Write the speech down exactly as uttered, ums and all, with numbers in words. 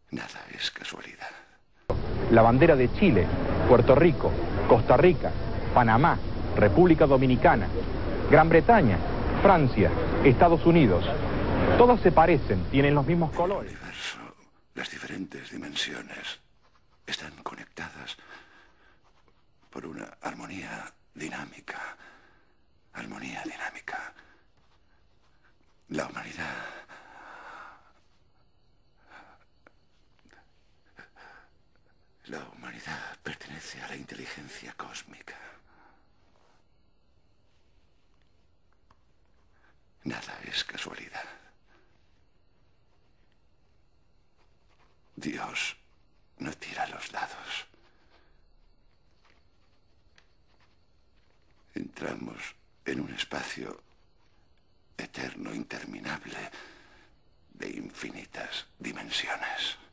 Nada es casualidad. La bandera de Chile, Puerto Rico, Costa Rica, Panamá, República Dominicana, Gran Bretaña, Francia, Estados Unidos. Todas se parecen, tienen los mismos colores. El universo, las diferentes dimensiones, están conectadas por una armonía dinámica. Armonía dinámica. La humanidad... La humanidad pertenece a la inteligencia cósmica. Nada es casualidad. Dios no tira los dados. Entramos en un espacio eterno, interminable, de infinitas dimensiones.